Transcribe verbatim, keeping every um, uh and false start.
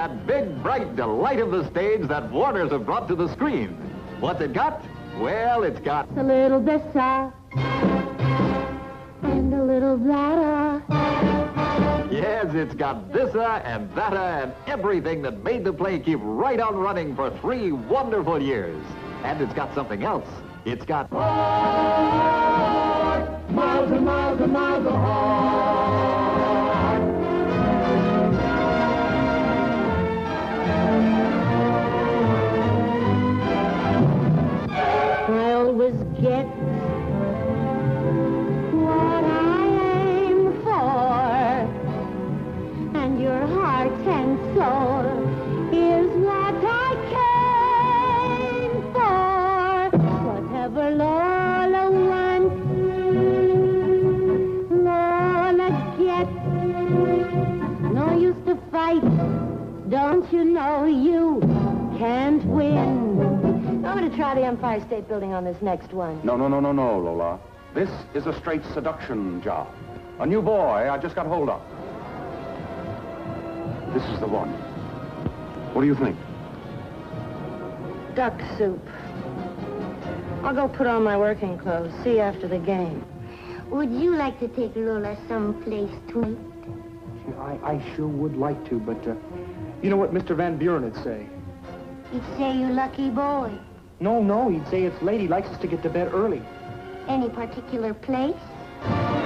that big, bright delight of the stage that Warners have brought to the screen. What's it got? Well, it's got a little this'a and a little that'a. Yes, it's got this'a and that'a and everything that made the play keep right on running for three wonderful years. And it's got something else. It's got heart, miles and miles and miles of heart. I always get what I aim for, and your heart and soul is what I came for. Whatever Lola wants, Lola gets. No use to fight, don't you know you can't win. I'm going to try the Empire State Building on this next one. No, no, no, no, no, Lola. This is a straight seduction job. A new boy I just got hold of. This is the one. What do you think? Duck soup. I'll go put on my working clothes. See you after the game. Would you like to take Lola someplace tonight? I, I sure would like to, but, uh, you know what Mister Van Buren would say? He'd say you lucky boy. No, no, he'd say it's late. He likes us to get to bed early. Any particular place?